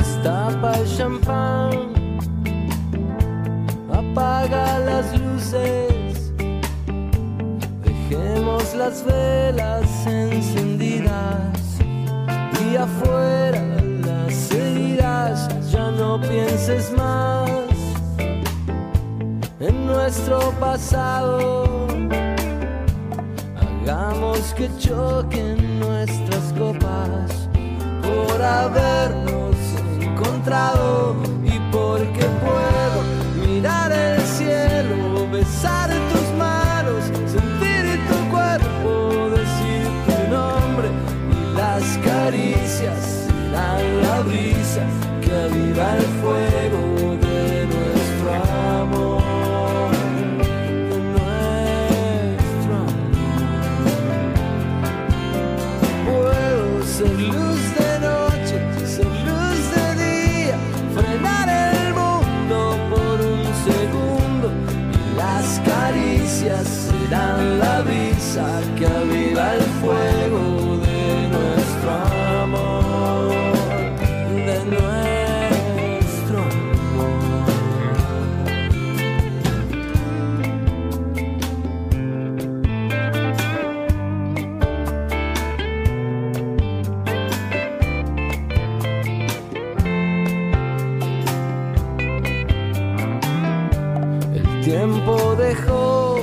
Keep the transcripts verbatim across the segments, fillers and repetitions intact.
Destapa el champán, apaga las luces, dejemos las velas encendidas y afuera las heridas. Ya no pienses más en nuestro pasado, hagamos que choquen nuestras copas por habernos encontrado y porque puedo mirar el cielo, besar tus manos, sentir tu cuerpo, decir tu nombre y las caricias serán la brisa que aviva el fuego de nuestro amor. Ser luz de noche, ser luz de día, frenar el mundo por un segundo y las caricias serán la brisa que aviva el fuego de nuestro amor, de nuestro amor. El tiempo dejó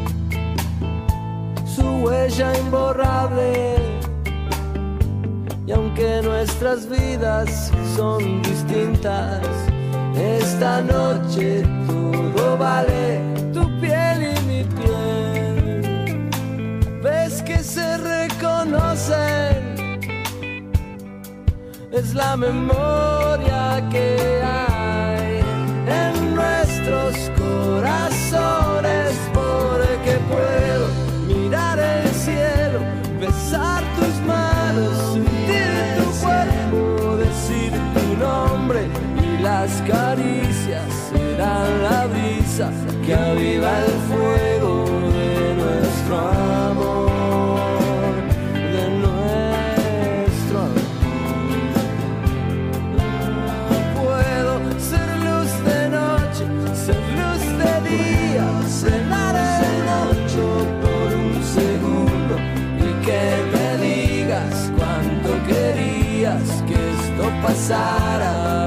su huella imborrable y aunque nuestras vidas son distintas, esta noche todo vale, tu piel y mi piel. Ves que se reconocen, es la memoria que hay en nuestros corazones, porque puedo mirar el cielo, besar tus manos, sentir tu cuerpo, decir tu nombre y las caricias serán la brisa que aviva el fuego de nuestro amor, de nuestro amor. Puedo ser luz de noche, ser luz de día, cenar el noche por un segundo y que me digas cuánto querías que esto pasara.